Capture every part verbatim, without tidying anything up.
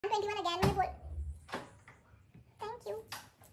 Twenty one again मैंने बोल thank you.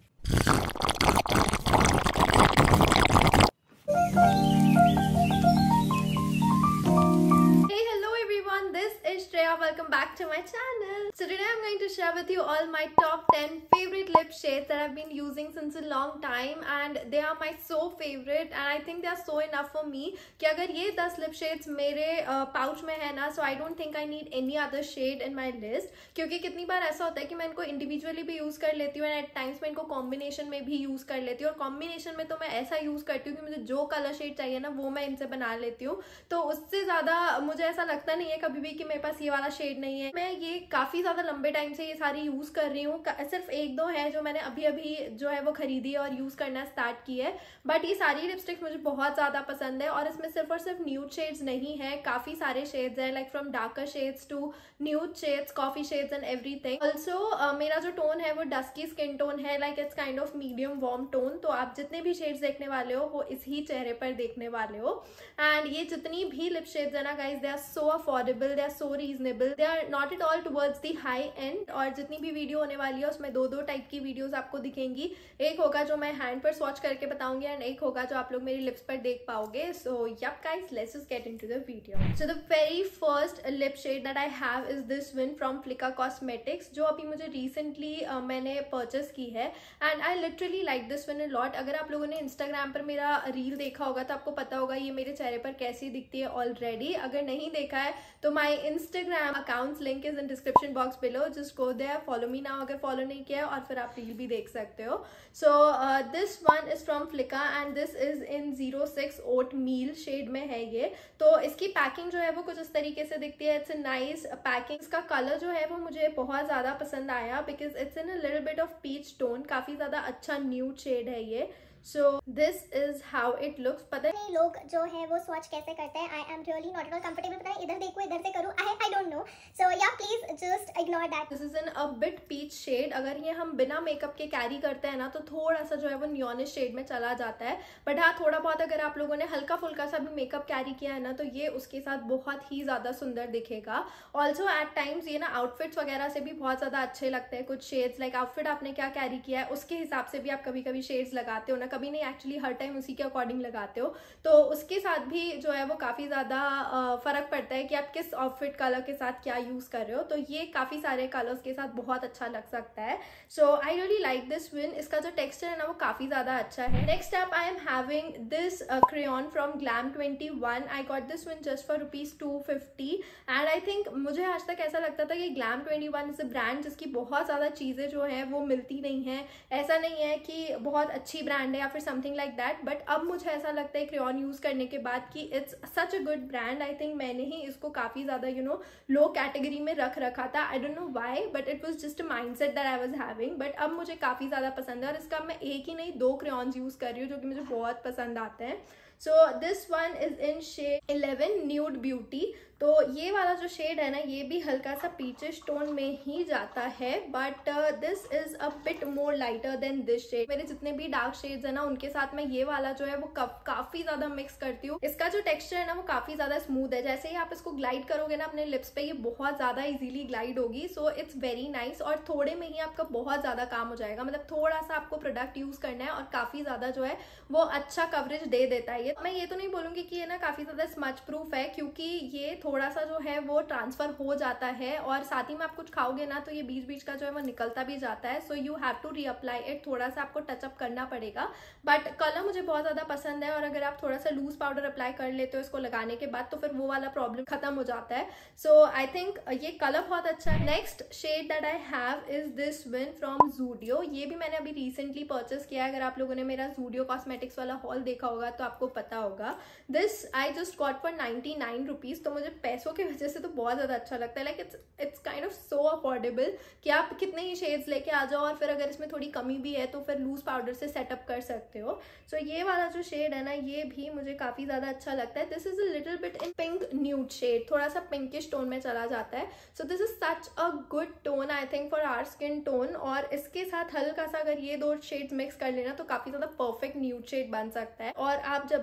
Hey, hello everyone, this is Shreya. Welcome back to my channel. So today I'm going to share with you all my top ten favorite lip shades that I've been using since a long time, and they are my so favorite and I think they are so enough for me कि अगर ये ten lip shades मेरे pouch में है ना, so I don't think I need any other shade in my list, क्योंकि कितनी बार ऐसा होता है कि मैं इनको इंडिविजुअली भी यूज कर लेती हूँ एंड एट टाइम्स मैं इनको कॉम्बिनेशन में भी यूज कर लेती हूँ, और कॉम्बिनेशन में तो मैं ऐसा यूज करती हूँ कि मुझे जो कलर शेड चाहिए ना वो मैं इनसे बना लेती हूँ। तो उससे ज्यादा मुझे ऐसा लगता नहीं है कभी भी कि मेरे पास ये वाला शेड नहीं है। मैं ये काफी ज्यादा लंबे टाइम से ये सारी यूज कर रही हूँ, सिर्फ एक दो है जो मैंने अभी अभी जो है वो खरीदी है और यूज करना स्टार्ट की है, बट ये सारी लिपस्टिक्स मुझे बहुत ज्यादा पसंद है। और इसमें सिर्फ और सिर्फ न्यूड शेड्स नहीं है, काफी सारे शेड्स हैं, like from darker shades to nude shades, coffee shades and everything. Also मेरा जो टोन है वो डस्की स्किन टोन है, like it's kind of medium warm tone. तो आप जितने भी शेड्स देखने वाले हो वो इस ही चेहरे पर देखने वाले हो। एंड ये जितनी भी लिप शेड्स है ना guys, they are so affordable, they are so reasonable, they are not at all towards the high end. और जितनी भी वीडियो होने वाली है उसमें दो दो टाइप की वीडियोस आपको दिखेंगी, एक होगा जो मैं हैंड पर स्वॉच करके बताऊंगी एंड एक होगा जो आप लोग मेरी लिप्स पर देख पाओगे। So yup guys, let's just get into the video. So the very first lip shade that I have is this one from Flicka cosmetics, जो अभी मुझे रिसेंटली uh, मैंने परचेस की है and I literally like this one a lot. अगर आप लोगों ने इंस्टाग्राम पर मेरा रील देखा होगा तो आपको पता होगा ये मेरे चेहरे पर कैसी दिखती है ऑलरेडी। अगर नहीं देखा है तो my Instagram accounts link is in description box below, just go there, follow me now अगर फॉलो नहीं किया है, और फिर आप रील भी देख सकते हो। So this one is from Flicka and this is in zero six oatmeal shade में है ये। तो इसकी पैकिंग जो है वो कुछ इस तरीके से दिखती है, इट्स अ नाइस पैकिंग। इसका कलर जो है वो मुझे बहुत ज्यादा पसंद आया because it's in a little bit of peach tone, काफी ज्यादा अच्छा न्यूड शेड है ये। So this is how it looks. पता नहीं लोग जो है वो स्वॉच कैसे करते हैं, I am really not at all comfortable, पता है इधर देखो इधर से करूँ, आई आई don't know. So yeah please just ignore that. This is in a bit peach shade. अगर ये हम बिना मेकअप के कैरी करते हैं ना तो थोड़ा सा जो है वो न्योनिश शेड में चला जाता है, बट हाँ थोड़ा बहुत अगर आप लोगों ने हल्का फुल्का सा भी मेकअप कैरी किया है ना तो ये उसके साथ बहुत ही ज्यादा सुंदर दिखेगा। ऑल्सो एट टाइम्स ये ना आउटफिट्स वगैरह से भी बहुत ज्यादा अच्छे लगते हैं। कुछ शेड्स लाइक आउटफिट आपने क्या कैरी किया है उसके हिसाब से भी आप कभी कभी शेड्स लगाते हो ना, कभी नहीं एक्चुअली हर टाइम उसी के अकॉर्डिंग लगाते हो, तो उसके साथ भी जो है वो काफी ज्यादा फर्क पड़ता है कि आप किस आउटफिट कलर के साथ क्या यूज कर रहे हो। तो ये काफी सारे कलर्स के साथ बहुत अच्छा लग सकता है। So I really like this one. इसका जो टेक्सचर है ना वो काफी ज्यादा अच्छा है। Next up I am having this crayon from Glam twenty one. I got this one just for rupees two fifty and I think मुझे आज तक ऐसा लगता था कि Glam twenty one is a brand जिसकी बहुत ज्यादा चीजें जो है वो मिलती नहीं है। ऐसा नहीं है कि बहुत अच्छी ब्रांड है या फिर समथिंग लाइक दैट, बट अब मुझे ऐसा लगता है क्रेयॉन यूज करने के बाद कि it's such a good brand. I think मैंने ही इसको काफी ज्यादा यू नो लो कैटेगरी में रख रखा था, I don't know why, but it was just a mindset that I was having. But अब मुझे काफी ज्यादा पसंद है और इसका मैं एक ही नहीं दो क्रेयॉन्स यूज कर रही हूँ जो कि मुझे बहुत पसंद आते हैं। So this one is in shade eleven nude beauty. तो ये वाला जो शेड है ना ये भी हल्का सा पीचिश टोन में ही जाता है, but this is a bit more lighter than this shade. मेरे जितने भी डार्क शेड्स है ना उनके साथ मैं ये वाला जो है वो काफी ज्यादा मिक्स करती हूँ। इसका जो टेक्सचर है ना वो काफी ज्यादा स्मूथ है, जैसे ही आप इसको ग्लाइड करोगे ना अपने लिप्स पे ये बहुत ज्यादा इजीली ग्लाइड होगी। सो इट्स वेरी नाइस और थोड़े में ही आपका बहुत ज्यादा काम हो जाएगा, मतलब थोड़ा सा आपको प्रोडक्ट यूज करना है और काफी ज्यादा जो है वो अच्छा कवरेज दे देता है। ये मैं ये तो नहीं बोलूंगी कि ये ना काफी ज्यादा स्मच प्रूफ है, क्योंकि ये थोड़ा सा जो है वो ट्रांसफर हो जाता है और साथ ही में आप कुछ खाओगे ना तो ये बीच बीच का जो है वो निकलता भी जाता है। So you have to reapply it, थोड़ा सा आपको टचअप करना पड़ेगा, बट कलर मुझे बहुत ज्यादा पसंद है। और अगर आप थोड़ा सा लूज पाउडर अप्लाई कर लेते हो इसको लगाने के बाद तो फिर वो वाला प्रॉब्लम खत्म हो जाता है। सो आई थिंक ये कलर बहुत अच्छा है। Next shade that I have is this one from Zudio. ये भी मैंने अभी रिसेंटली परचेस किया है। अगर आप लोगों ने मेरा ज़ूडियो कॉस्मेटिक्स वाला हॉल देखा होगा तो आपको पता होगा। This I just got for ninety nine rupees. तो मुझे पैसों की वजह से तो बहुत ज्यादा अच्छा लगता है, like it's it's kind of so affordable कि आप कितने ही शेड्स लेके आ जाओ और फिर अगर इसमें थोड़ी कमी भी है तो फिर लूज पाउडर से सेटअप कर सकते हो। सो so, ये वाला जो शेड है ना ये भी मुझे काफी ज्यादा अच्छा लगता है। This is a little bit in pink nude shade, थोड़ा सा पिंकिश टोन में चला जाता है। So this is such a good tone I think for our skin tone, और इसके साथ हल्का सा अगर ये दो शेड्स मिक्स कर लेना तो काफी ज्यादा परफेक्ट न्यूड शेड बन सकता है। और आप जब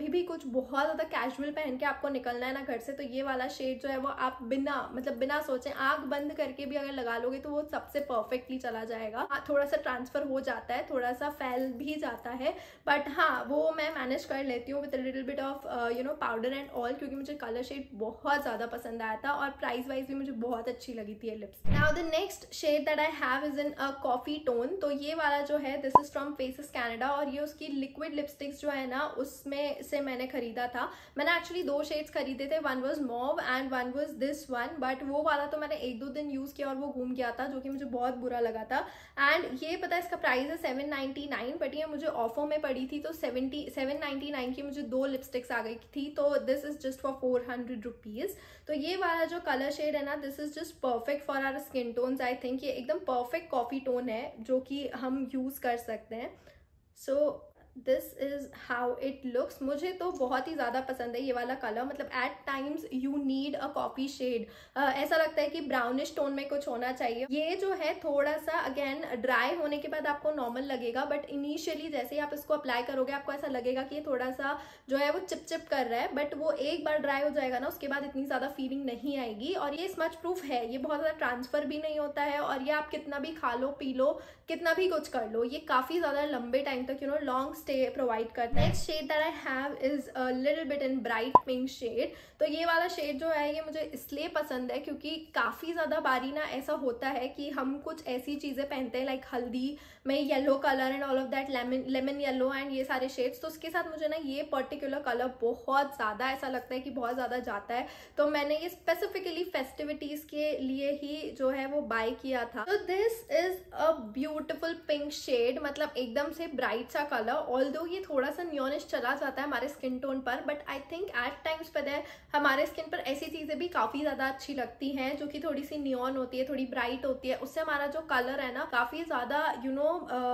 कभी भी कुछ बहुत ज़्यादा कैजुअल पहन के आपको निकलना है ना घर से, तो ये वाला शेड जो है वो आप बिना मतलब बिना सोचे आंख बंद करके भी अगर लगा लोगे तो वो सबसे परफेक्टली चला जाएगा। हाँ, थोड़ा सा ट्रांसफर हो जाता है, थोड़ा सा फैल भी जाता है, बट हाँ वो मैं मैनेज कर लेती हूँ with little bit of you know powder and all, क्योंकि मुझे कलर शेड बहुत ज़्यादा पसंद आया था और प्राइस वाइज भी मुझे बहुत अच्छी लगी थी ये lips. Now the next shade that I have is in a coffee tone. तो ये वाला जो है this is from Faces Canada और ये उसकी लिक्विड लिपस्टिक्स जो है ना उसमें से मैंने खरीदा था। मैंने एक्चुअली दो शेड्स खरीदे थे, one was mauve and one was this one, but वो वाला तो मैंने एक दो दिन यूज किया और वो घूम गया था, जो कि मुझे बहुत बुरा लगा था। एंड ये पता है इसका प्राइस है सेवन नाइनटी नाइन, बट ये मुझे ऑफर में पड़ी थी तो सेवेंटी सेवन नाइनटी नाइन की मुझे दो लिपस्टिक्स आ गई थी, तो this is just for four hundred rupees. तो ये वाला जो कलर शेड है ना this is just perfect for our skin tones. I think ये एकदम परफेक्ट कॉफी टोन है जो कि हम यूज कर सकते हैं। So this is how it looks. मुझे तो बहुत ही ज़्यादा पसंद है ये वाला कलर, मतलब at times you need a coffee shade. ऐसा लगता है कि ब्राउनिश टोन में कुछ होना चाहिए। ये जो है थोड़ा सा अगेन ड्राई होने के बाद आपको नॉर्मल लगेगा, बट इनिशियली जैसे ही आप इसको अप्लाई करोगे आपको ऐसा लगेगा कि ये थोड़ा सा जो है वो चिप चिप कर रहा है, बट वो एक बार ड्राई हो जाएगा ना उसके बाद इतनी ज़्यादा फीलिंग नहीं आएगी। और ये स्मच प्रूफ है, ये बहुत ज़्यादा ट्रांसफर भी नहीं होता है और ये आप कितना भी खा लो पी लो कितना भी कुछ कर लो, ये काफ़ी ज़्यादा लंबे टाइम तक you know long stay provide करता है। Next shade that I have is a little bit in bright pink shade. तो ये वाला शेड जो है ये मुझे इसलिए पसंद है क्योंकि काफ़ी ज़्यादा बारी ना ऐसा होता है कि हम कुछ ऐसी चीज़ें पहनते हैं लाइक हल्दी में yellow colour and all of that lemon lemon yellow and ये सारे शेड्स, तो उसके साथ मुझे ना ये पर्टिकुलर कलर बहुत ज़्यादा ऐसा लगता है कि बहुत ज़्यादा जाता है, तो मैंने ये स्पेसिफिकली फेस्टिविटीज़ के लिए ही जो है वो बाय किया था। तो this is a beautiful pink shade, मतलब एकदम से ब्राइट सा कलर, ऑल्दो ये थोड़ा सा न्योनिश चला जाता है हमारे स्किन टोन पर, but I think at times पता है हमारे स्किन पर ऐसी चीज़ें भी काफ़ी ज़्यादा अच्छी लगती हैं जो कि थोड़ी सी नियॉन होती है, थोड़ी ब्राइट होती है, उससे हमारा जो कलर है ना काफ़ी ज़्यादा यू नो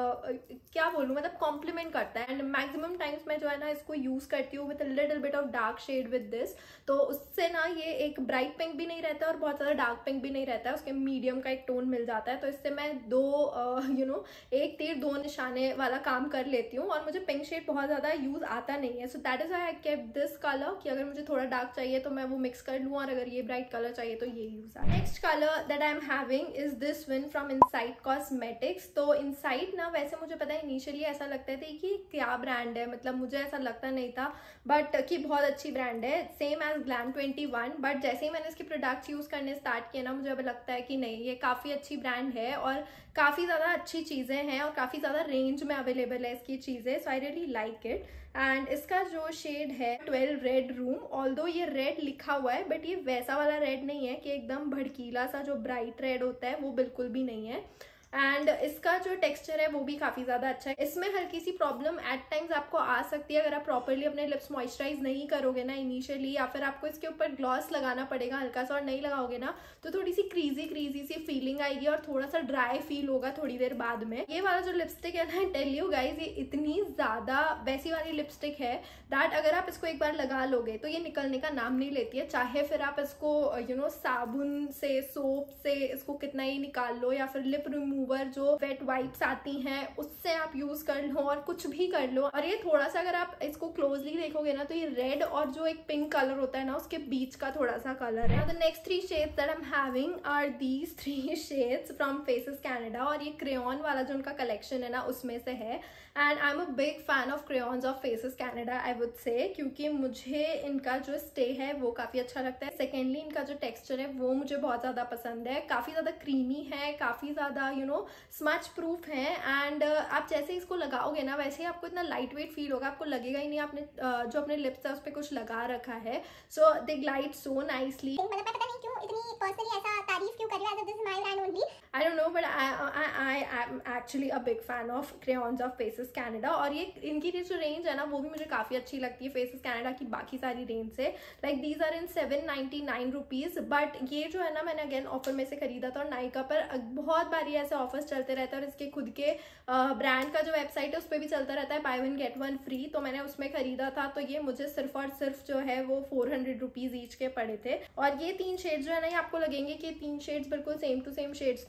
क्या बोलूँ मतलब कॉम्प्लीमेंट करता है। एंड मैक्सिमम टाइम्स मैं जो है ना इसको यूज़ करती हूँ with little bit of dark shade with this, तो उससे ना ये एक ब्राइट पिंक भी नहीं रहता है और बहुत ज़्यादा डार्क पिंक भी नहीं रहता है, उसके मीडियम का एक टोन मिल जाता है, तो इससे मैं दो यू नो एक तीर दो निशाने वाला काम कर लेती हूँ। और मुझे पिंक शेड बहुत ज़्यादा यूज़ आता नहीं है, so that is I kept this colour कि अगर मुझे थोड़ा डार्क चाहिए तो मैं वो मिक्स कर लूँ और अगर ये ब्राइट कलर चाहिए तो ये यूज़ आता है। Next colour that I am having is this one from inside cosmetics. तो इनसाइड ना वैसे मुझे पता है इनिशियली ऐसा लगता था कि क्या ब्रांड है, मतलब मुझे ऐसा लगता नहीं था बट कि बहुत अच्छी ब्रांड है, same as Glam twenty one, but जैसे ही मैंने इसके प्रोडक्ट्स यूज़ करने स्टार्ट किए ना मुझे अब लगता है कि नहीं ये काफ़ी अच्छी ब्रांड है और काफ़ी ज़्यादा अच्छी चीज़ें हैं और काफ़ी ज़्यादा रेंज में अवेलेबल है इसकी चीज़ें, so I really like it. And इसका जो शेड है ट्वेल्व रेड रूम, ऑल्दो ये रेड लिखा हुआ है बट ये वैसा वाला रेड नहीं है कि एकदम भड़कीला सा जो ब्राइट रेड होता है वो बिल्कुल भी नहीं है। एंड इसका जो टेक्सचर है वो भी काफ़ी ज़्यादा अच्छा है। इसमें हल्की सी प्रॉब्लम एट टाइम्स आपको आ सकती है अगर आप प्रॉपरली अपने लिप्स मॉइस्चराइज नहीं करोगे ना इनिशियली, या फिर आपको इसके ऊपर ग्लॉस लगाना पड़ेगा हल्का सा और नहीं लगाओगे ना तो थोड़ी सी क्रीजी क्रीजी सी फीलिंग आएगी और थोड़ा सा ड्राई फील होगा थोड़ी देर बाद में। ये वाला जो लिपस्टिक है ना टेल यू गाइज ये इतनी ज़्यादा वैसी वाली लिपस्टिक है दैट अगर आप इसको एक बार लगा लोगे तो ये निकलने का नाम नहीं लेती है, चाहे फिर आप इसको यू नो साबुन से सोप से इसको कितना ही निकाल लो या फिर लिप रिमूवर जो वेट वाइप्स आती हैं उससे आप यूज कर लो और कुछ भी कर लो। और ये थोड़ा सा अगर आप इसको क्लोजली देखोगे ना तो ये रेड और जो एक पिंक कलर होता है ना उसके बीच का थोड़ा सा कलर है। The next three shades that I am having are these three shades from Faces Canada और ये क्रेयॉन वाला जो उनका कलेक्शन है ना उसमें से है। And I am a big fan of crayons of Faces Canada I would say, क्योंकि मुझे इनका जो स्टे है वो काफ़ी अच्छा लगता है। सेकेंडली इनका जो टेक्सचर है वो मुझे बहुत ज़्यादा पसंद है, काफ़ी ज़्यादा क्रीमी है, काफ़ी ज़्यादा यू नो स्मच प्रूफ है। एंड uh, आप जैसे इसको लगाओगे ना वैसे ही आपको इतना लाइट वेट फील होगा, आपको लगेगा ही नहीं आपने uh, जो अपने लिप्स है उस पर कुछ लगा रखा है। So they glide so nicely. मतलब मैं पता नहीं क्यों इतनी पर्सनली ऐसा तारीफ क्यों कर रही हूं, this is my brand only. I don't know but I I I am actually a big fan of crayons of Faces Canada और ये इनकी जो रेंज है ना वो भी मुझे काफ़ी अच्छी लगती है Faces Canada की बाकी सारी रेंज से। Like these are in seven ninety nine rupees, but ये जो है ना मैंने अगेन ऑफर में से खरीदा था और नायका पर बहुत बारी ऐसे ऑफर्स चलते रहते हैं और इसके खुद के ब्रांड का जो वेबसाइट है उस पर भी चलता रहता है buy one get one free, तो मैंने उसमें खरीदा था तो ये मुझे सिर्फ और सिर्फ जो है वो फोर हंड्रेड रुपीज़ ईच के पड़े थे। और ये तीन शेड्स जो है ना ये आपको लगेंगे कि तीन शेड्स बिल्कुल सेम टू सेम शेड्स तो हैं, इनमें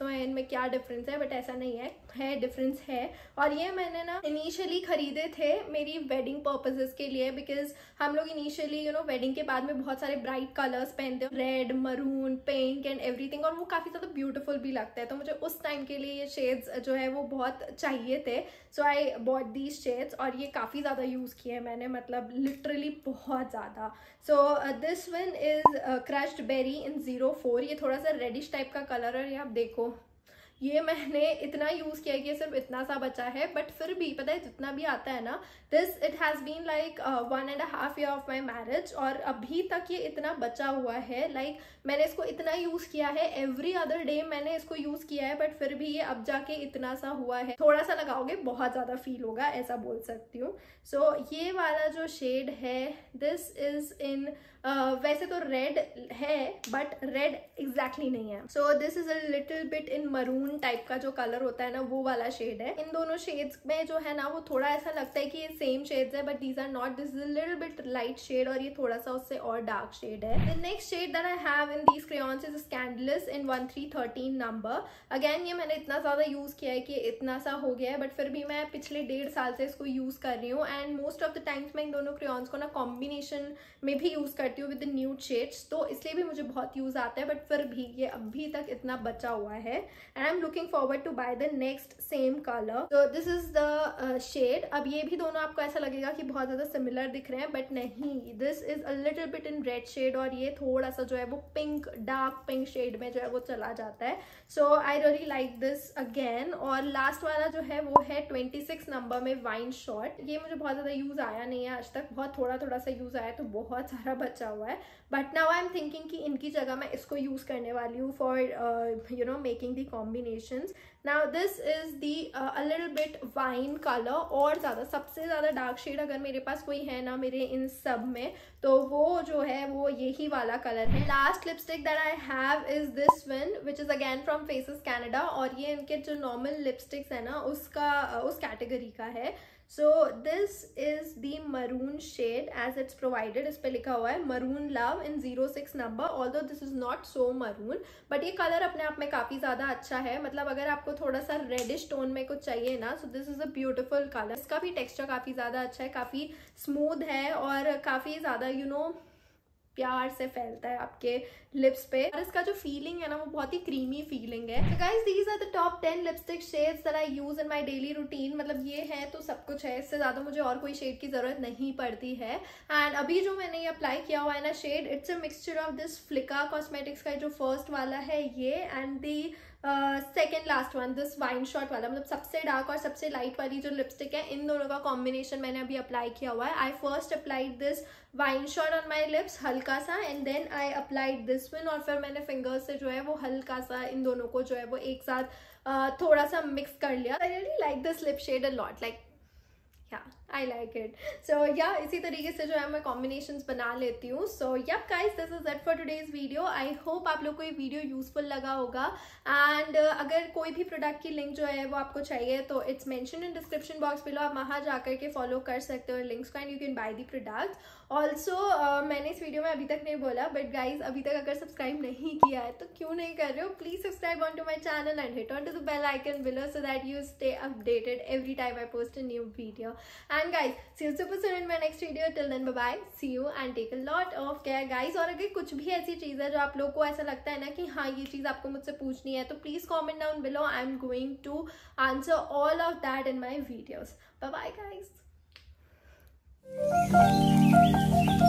क्या डिफरेंस है, बट ऐसा नहीं है, है डिफरेंस है। और ये मैंने ना इनिशियली खरीदे थे मेरी वेडिंग पर्पसेस के लिए, बिकॉज हम लोग इनिशियली यू नो वेडिंग के बाद में बहुत सारे ब्राइट कलर्स पहनते हैं, red, maroon, pink and everything, और वो काफ़ी ज़्यादा ब्यूटीफुल भी लगता है। तो मुझे उस टाइम के लिए ये शेड्स जो है वो बहुत चाहिए थे, so I bought these shades. और ये काफ़ी ज़्यादा यूज़ किए हैं मैंने, मतलब लिटरली बहुत ज़्यादा। So this one is crushed berry in zero four. ये थोड़ा सा रेडिश टाइप का कलर है, ये आप देखो, ये मैंने इतना यूज़ किया है कि सिर्फ इतना सा बचा है, बट फिर भी पता है जितना भी आता है ना, this it has been like one and half year of my marriage, और अभी तक ये इतना बचा हुआ है। लाइक like, मैंने इसको इतना यूज़ किया है, एवरी अदर डे मैंने इसको यूज़ किया है, बट फिर भी ये अब जाके इतना सा हुआ है। थोड़ा सा लगाओगे बहुत ज़्यादा फील होगा, ऐसा बोल सकती हूँ। सो so, ये वाला जो शेड है, दिस इज़ इन Uh, वैसे तो रेड है बट रेड एग्जैक्टली नहीं है। So this is a little bit in maroon type का जो कलर होता है ना, वो वाला शेड है। इन दोनों शेड्स में जो है ना वो थोड़ा ऐसा लगता है कि ये सेम शेड्स है, but these are not. This is a little bit light shade और ये थोड़ा सा उससे और डार्क शेड है। The next shade that I have in these crayons is scandalous in one three thirteen number. Again ये मैंने इतना ज़्यादा यूज़ किया है कि इतना सा हो गया है, बट फिर भी मैं पिछले डेढ़ साल से इसको यूज़ कर रही हूँ, and most of the times मैं इन दोनों क्रेयॉन्स को ना कॉम्बिनेशन में भी यूज़ करती हूँ विद न्यूड शेड्स, तो इसलिए भी मुझे बहुत यूज आता है, बट फिर भी ये अभी तक इतना बचा हुआ है, and I am looking forward to buy the next same colour. तो दिस इज द शेड। अब ये भी दोनों आपको ऐसा लगेगा कि बहुत ज्यादा सिमिलर दिख रहे हैं, बट नहीं, this is a little bit in red shade, और ये थोड़ा सा जो है वो पिंक, डार्क पिंक शेड में जो है वो चला जाता है। So I really like this again. और लास्ट वाला जो है वो है ट्वेंटी सिक्स नंबर में वाइन शॉट। ये मुझे बहुत ज्यादा यूज आया नहीं है आज तक, बहुत थोड़ा थोड़ा सा यूज आया, तो बहुत सारा बचा हुआ है, but now I am thinking कि इनकी जगह मैं इसको यूज करने वाली हूँ for you know making the combinations. Now this is the a little bit wine colour, और ज़्यादा सबसे ज़्यादा डार्क शेड अगर मेरे पास कोई है ना मेरे इन सब में, तो वो जो है वो यही वाला कलर है। Last lipstick that I have is this one which is again from Faces Canada, और ये इनके जो नॉर्मल लिपस्टिक्स है ना उसका उस कैटेगरी का है। So this is the maroon shade as it's provided. इस पे लिखा हुआ है maroon love in zero six number, although this is not so maroon, but ये कलर अपने आप में काफ़ी ज़्यादा अच्छा है। मतलब अगर आपको थोड़ा सा रेडिश टोन में कुछ चाहिए ना, so this is a beautiful colour. इसका भी टेक्सचर काफ़ी ज़्यादा अच्छा है, काफ़ी स्मूथ है, और काफ़ी ज़्यादा यू नो प्यार से फैलता है आपके लिप्स पे, और इसका जो फीलिंग है ना वो बहुत ही क्रीमी फीलिंग है। So guys, these are the top ten lipstick shades that I use in my daily routine। मतलब ये है तो सब कुछ है, इससे ज़्यादा मुझे और कोई शेड की ज़रूरत नहीं पड़ती है। एंड अभी जो मैंने ये अप्लाई किया हुआ है ना shade, it's a mixture of this Flicka cosmetics का जो फर्स्ट वाला है ये, and the second last one this wine shot वाला। मतलब सबसे डार्क और सबसे लाइट वाली जो लिपस्टिक है, इन दोनों का कॉम्बिनेशन मैंने अभी अप्लाई किया हुआ है। I first applied this wine shot on my lips हल्का सा, and then I applied this one, और फिर मैंने फिंगर्स से जो है वो हल्का सा इन दोनों को जो है वो एक साथ uh, थोड़ा सा मिक्स कर लिया। I really like this lip shade a lot, like yeah, I like it. So yeah, इसी तरीके से जो है मैं कॉम्बिनेशंस बना लेती हूँ। So yeah guys, this is it for today's video. I hope आप लोग को ये वीडियो यूजफुल लगा होगा, एंड uh, अगर कोई भी प्रोडक्ट की लिंक जो है वो आपको चाहिए तो it's mention in description box below, आप वहाँ जाकर के फॉलो कर सकते हो लिंक्स को, and you can buy the product. Also मैंने इस वीडियो में अभी तक नहीं बोला, बट गाइज अभी तक अगर सब्सक्राइब नहीं किया है तो क्यों नहीं कर रहे हो, please subscribe on to my channel and hit on to the bell icon below, so that you stay updated every time I post a new video. And guys, see you super soon in my next video. Till then, bye bye, see you and take a lot of care guys. और अगर कुछ भी ऐसी चीज़ है जो आप लोग को ऐसा लगता है ना कि हाँ ये चीज़ आपको मुझसे पूछनी है, तो please comment down below. I am going to answer all of that in my videos. Bye bye guys.